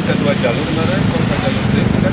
bisa 2 jalur sebenarnya, kalau 2 jalur itu bisa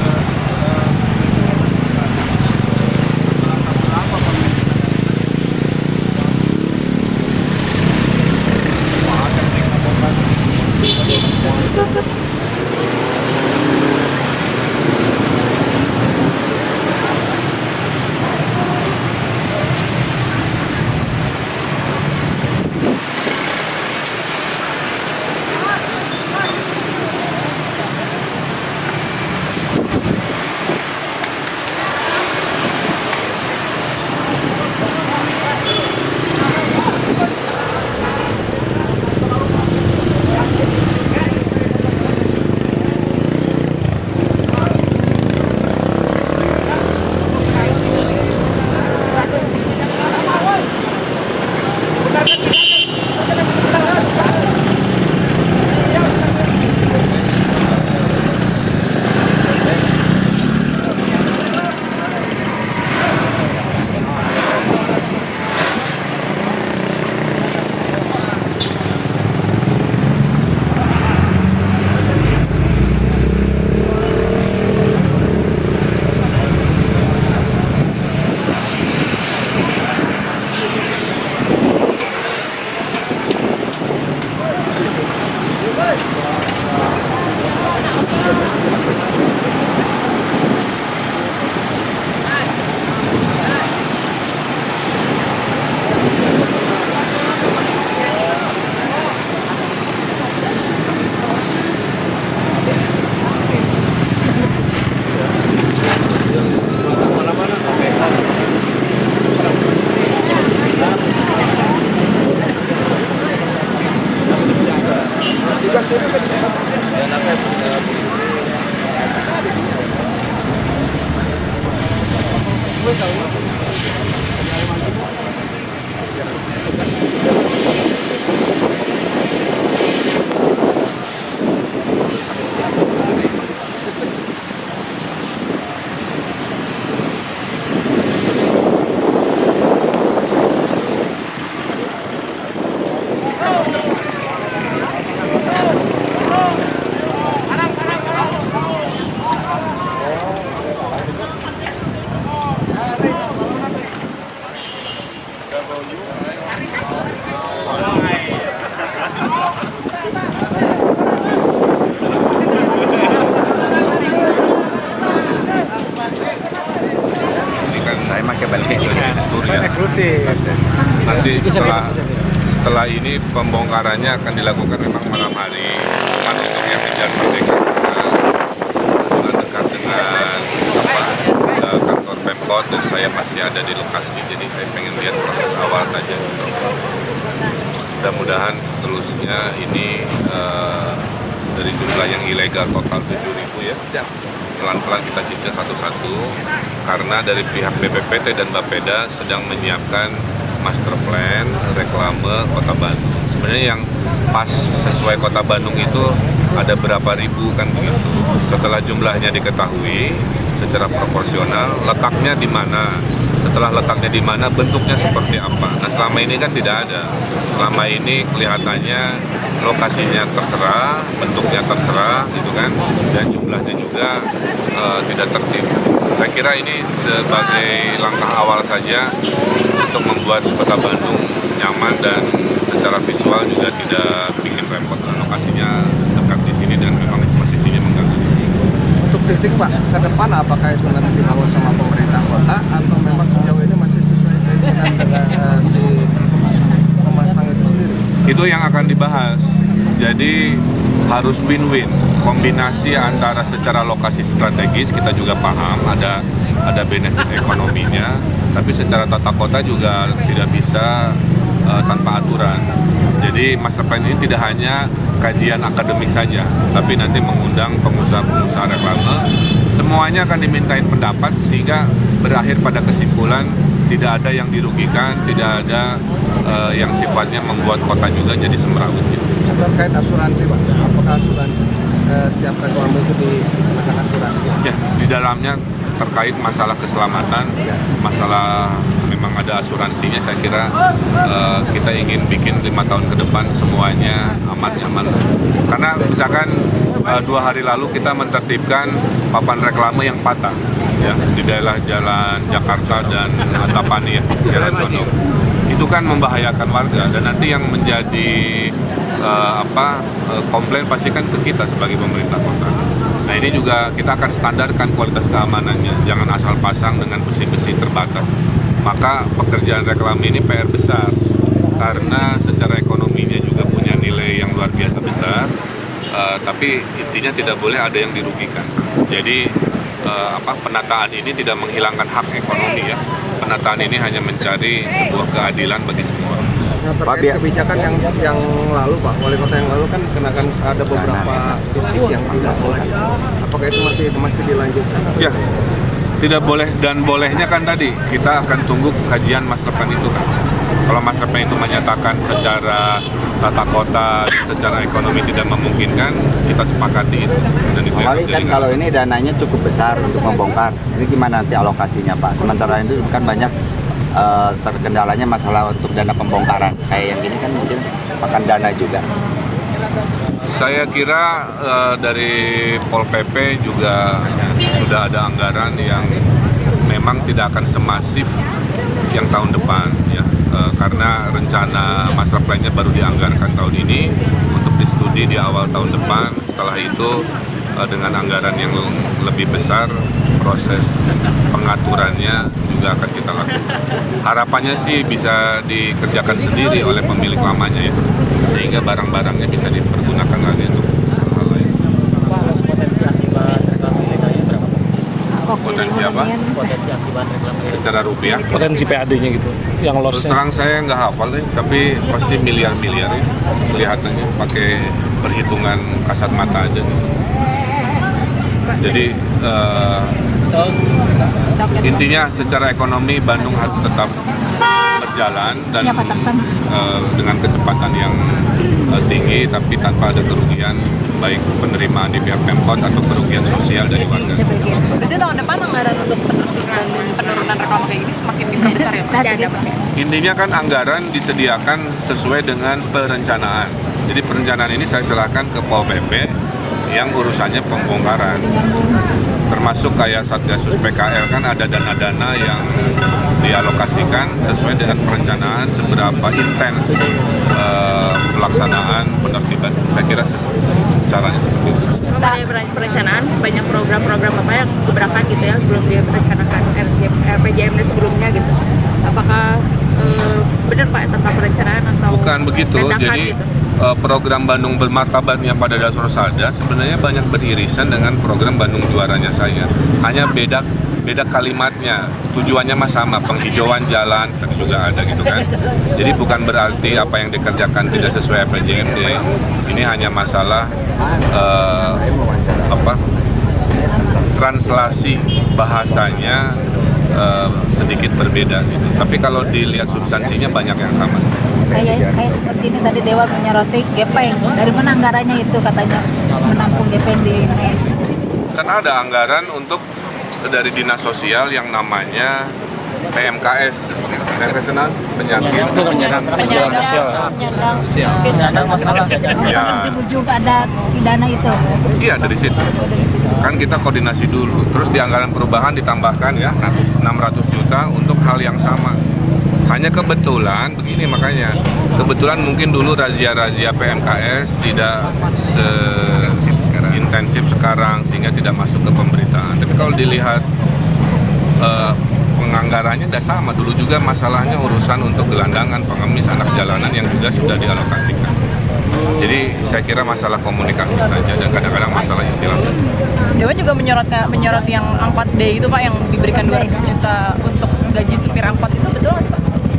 nanti setelah ini pembongkarannya akan dilakukan memang malam hari. Cuman untuk yang di Jalan Merdeka dekat dengan kantor Pemkot dan saya masih ada di lokasi, jadi saya pengen lihat proses awal saja. Mudah-mudahan seterusnya ini dari jumlah yang ilegal total 7.000 ya. Pelan-pelan kita cicil satu-satu karena dari pihak BPPT dan Bapeda sedang menyiapkan master plan reklame Kota Bandung. Sebenarnya yang pas sesuai Kota Bandung itu ada berapa ribu kan begitu. Setelah jumlahnya diketahui secara proporsional, letaknya di mana. Setelah letaknya di mana, bentuknya seperti apa. Nah, selama ini kan tidak ada. Selama ini kelihatannya lokasinya terserah, bentuknya terserah gitu kan, dan jumlahnya juga tidak tertib. Saya kira ini sebagai langkah awal saja untuk membuat Kota Bandung nyaman dan secara visual juga tidak bikin repot. Lokasinya dekat di sini dan memang posisinya mengganggu. Untuk titik Pak, ke depan apakah itu nanti dibangun sama pemerintah kota atau memang sejauh ini masih sesuai keinginan dengan si pemasang itu sendiri? Itu yang akan dibahas. Jadi harus win-win, kombinasi antara secara lokasi strategis kita juga paham ada benefit ekonominya, tapi secara tata kota juga tidak bisa tanpa aturan. Jadi master plan ini tidak hanya kajian akademik saja, tapi nanti mengundang pengusaha-pengusaha reklame. Semuanya akan dimintain pendapat sehingga berakhir pada kesimpulan tidak ada yang dirugikan, tidak ada yang sifatnya membuat kota juga jadi semrawut. Terkait asuransi Pak, apakah asuransi setiap reklame itu dikenakan asuransi? Ya, di dalamnya terkait masalah keselamatan, masalah memang ada asuransinya, saya kira kita ingin bikin 5 tahun ke depan semuanya aman nyaman. Karena misalkan 2 hari lalu kita menertibkan papan reklame yang patah ya di daerah Jalan Jakarta dan Antapani ya, Jalan Condong. Itu kan membahayakan warga, dan nanti yang menjadi komplain pasti kan ke kita sebagai pemerintah kota. Nah ini juga kita akan standarkan kualitas keamanannya, jangan asal pasang dengan besi-besi terbatas. Maka pekerjaan reklame ini PR besar, karena secara ekonominya juga punya nilai yang luar biasa besar, tapi intinya tidak boleh ada yang dirugikan. Jadi penataan ini tidak menghilangkan hak ekonomi ya. Penataan ini hanya mencari sebuah keadilan bagi semua. Nah, terkait kebijakan yang lalu Pak, wali kota yang lalu kan kenakan ada beberapa titik yang tidak boleh. Apakah itu masih dilanjutkan? Ya, tidak boleh, dan bolehnya kan tadi kita akan tunggu kajian master plan itu kan. Kalau master plan itu menyatakan secara tata kota, secara ekonomi tidak memungkinkan, kita sepakati itu. Dan itu Kali kan kalau ini dananya cukup besar untuk membongkar, ini gimana nanti alokasinya Pak? Sementara itu kan banyak terkendalanya masalah untuk dana pembongkaran. Kayak yang gini kan mungkin makan dana juga. Saya kira dari Pol PP juga sudah ada anggaran yang memang tidak akan semasif yang tahun depan ya, karena rencana master plan-nya baru dianggarkan tahun ini untuk distudi di awal tahun depan. Setelah itu dengan anggaran yang lebih besar, proses pengaturannya juga akan kita lakukan. Harapannya sih bisa dikerjakan sendiri oleh pemilik lamanya ya, sehingga barang-barangnya bisa dipergunakan lagi untuk hal lain. Potensi akibat reklame ilegalnya berapa? Potensi apa? Potensi akibat reklame ilegal. Secara rupiah? Potensi PAD-nya gitu, yang Terus loss-nya. terang saya nggak hafal deh, tapi pasti miliar-miliar ya, kelihatannya pakai perhitungan kasat mata aja gitu. Jadi intinya secara ekonomi Bandung harus tetap berjalan dan dengan kecepatan yang tinggi, tapi tanpa ada kerugian baik penerimaan di pihak Pemkot atau kerugian sosial dari warga. Berarti tahun depan anggaran untuk penurunan reklame kayak gini semakin diperbesar ya Pak? Intinya kan anggaran disediakan sesuai dengan perencanaan. Jadi perencanaan ini saya serahkan ke Pol PP yang urusannya pembongkaran. Termasuk kayak Satgasus PKL kan ada dana-dana yang dialokasikan sesuai dengan perencanaan seberapa intens pelaksanaan penertiban. Saya kira caranya seperti itu. Mengenai perencanaan, banyak program-program apa yang keberatan gitu ya, belum direncanakan RPJMD sebelumnya gitu. Apakah benar Pak tentang perencanaan atau bukan begitu? Jadi gitu? Program Bandung Bermartabatnya pada dasar Sada sebenarnya banyak beririsan dengan program Bandung Juaranya saya. Hanya beda kalimatnya, tujuannya mah sama, penghijauan jalan tadi juga ada gitu kan. Jadi bukan berarti apa yang dikerjakan tidak sesuai RPJMD. Ini hanya masalah translasi bahasanya sedikit berbeda gitu. Tapi kalau dilihat substansinya banyak yang sama. Kayak seperti ini tadi Dewa menyoroti gepeng. Dari mana anggarannya itu katanya menampung gepeng di MES? Karena ada anggaran untuk dari Dinas Sosial yang namanya PMKS, penyakit. Penyandang masalah. Ya. Ujung ada pidana itu. Iya, dari situ. Kan kita koordinasi dulu. Terus di anggaran perubahan ditambahkan ya 600 juta untuk hal yang sama. Hanya kebetulan begini, makanya kebetulan mungkin dulu razia-razia PMKS tidak seintensif sekarang sehingga tidak masuk ke pemberitaan. Tapi kalau dilihat penganggarannya tidak sama. Dulu juga masalahnya urusan untuk gelandangan, pengemis, anak jalanan yang juga sudah dialokasikan. Jadi saya kira masalah komunikasi saja dan kadang-kadang masalah istilah saja. Dewa juga menyorot yang angkot D itu Pak, yang diberikan 200 juta untuk gaji supir angkot, itu betul nggak sih Pak?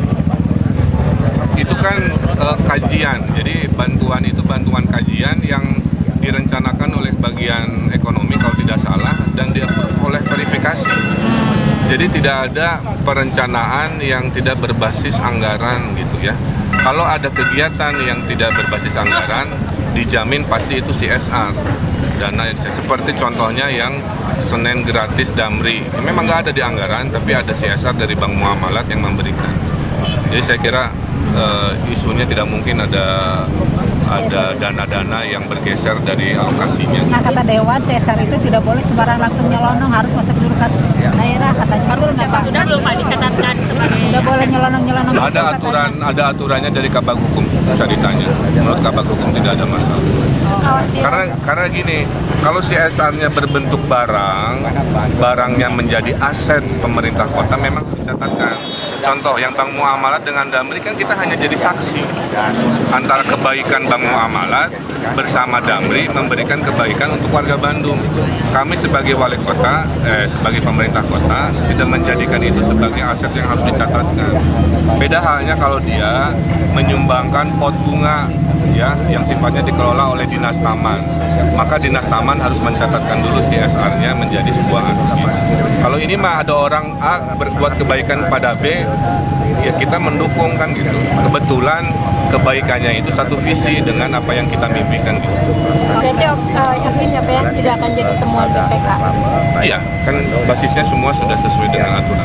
Itu kan kajian, jadi bantuan itu bantuan kajian yang direncanakan oleh bagian ekonomi kalau tidak salah dan di-approve oleh verifikasi. Jadi tidak ada perencanaan yang tidak berbasis anggaran gitu ya. Kalau ada kegiatan yang tidak berbasis anggaran, dijamin pasti itu CSR. dana yang seperti contohnya yang Senin gratis Damri. Memang nggak ada di anggaran, tapi ada CSR dari Bank Muamalat yang memberikan. Jadi saya kira isunya tidak mungkin ada dana-dana yang bergeser dari alokasinya. Nah, kata Dewan, CSR itu tidak boleh sembarang langsung nyelonong, harus masuk dulu kas daerah, katanya. Betul nggak, Pak? Sudah belum Pak dicatatkan sebagai Tidak boleh nyelonong-nyelonong. Ada aturannya dari Kabag Hukum, bisa ditanya. Menurut Kabag Hukum tidak ada masalah. Karena gini, kalau CSR-nya berbentuk barangnya menjadi aset pemerintah kota memang dicatatkan. Contoh yang Bank Muamalat dengan Damri kan kita hanya jadi saksi antara kebaikan Bank Muamalat bersama Damri memberikan kebaikan untuk warga Bandung. Kami sebagai wali kota, sebagai pemerintah kota tidak menjadikan itu sebagai aset yang harus dicatatkan. Beda halnya kalau dia menyumbangkan pot bunga ya yang sifatnya dikelola oleh Dinas Taman, maka Dinas Taman harus mencatatkan dulu CSR-nya menjadi sebuah aset. Kalau ini mah ada orang A berbuat kebaikan pada B, ya kita mendukung kan gitu. Kebetulan kebaikannya itu satu visi dengan apa yang kita mimpikan gitu. Berarti yakin ya Pak ya tidak akan jadi temuan BPK? Iya, kan basisnya semua sudah sesuai dengan aturan.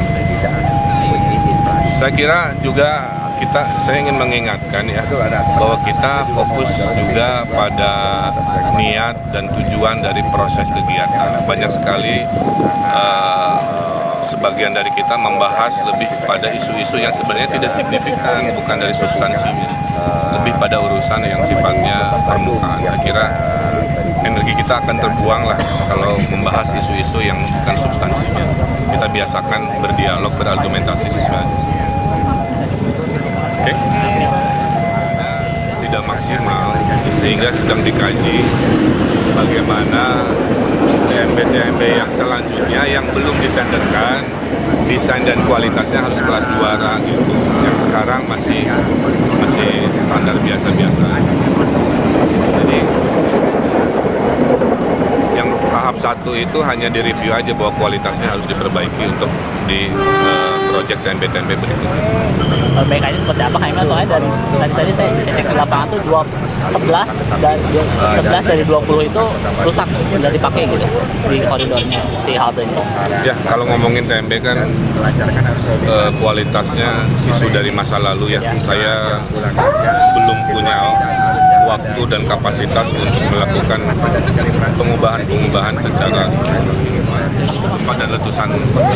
Saya kira juga saya ingin mengingatkan ya bahwa kita fokus juga pada niat dan tujuan dari proses kegiatan. Banyak sekali sebagian dari kita membahas lebih pada isu-isu yang sebenarnya tidak signifikan, bukan dari substansinya, lebih pada urusan yang sifatnya permukaan. Saya kira energi kita akan terbuang lah kalau membahas isu-isu yang bukan substansinya. Kita biasakan berdialog, berargumentasi sesuai. Oke? Tidak maksimal, sehingga sedang dikaji bagaimana TMB-TMB yang selanjutnya yang belum ditenderkan, desain dan kualitasnya harus kelas juara gitu. Yang sekarang masih standar biasa-biasa. Jadi yang tahap 1 itu hanya direview aja bahwa kualitasnya harus diperbaiki untuk di proyek TMB-TMB berikutnya. BK-nya seperti apa Kang Emil? Soalnya dari tadi saya cek di lapangan tuh 11 dari 20 itu rusak, tidak dipakai gitu di koridornya, si haltenya. Ya, kalau ngomongin TMB kan kualitasnya isu dari masa lalu ya. Saya belum punya waktu dan kapasitas untuk melakukan pengubahan secara pada letusan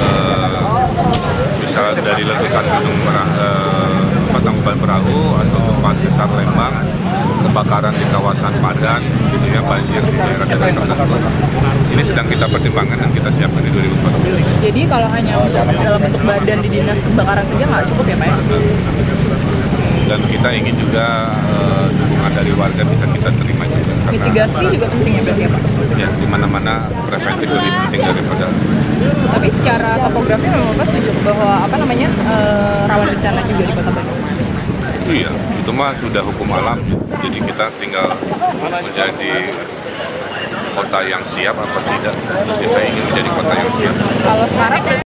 misal dari letusan gunung Tangkuban Perahu atau gempa sesar Lembang, kebakaran di kawasan Padan, gitu ya, banjir di daerah-daerah tertentu. Ini sedang kita pertimbangkan dan kita siapkan di 2014. Jadi kalau hanya dalam bentuk badan di dinas kebakaran saja nggak cukup ya Pak ya? Dan kita ingin juga dukungan dari warga bisa kita terima juga. Mitigasi juga penting ya berarti ya Pak? Ya, di mana-mana preventif lebih penting daripada. Tapi secara topografi memang Pak setuju bahwa rawan bencana juga di Kota Bandung. Itu ya, itu mah sudah hukum alam. Jadi kita tinggal menjadi kota yang siap apa tidak. Jadi saya ingin menjadi kota yang siap. Kalau sekarang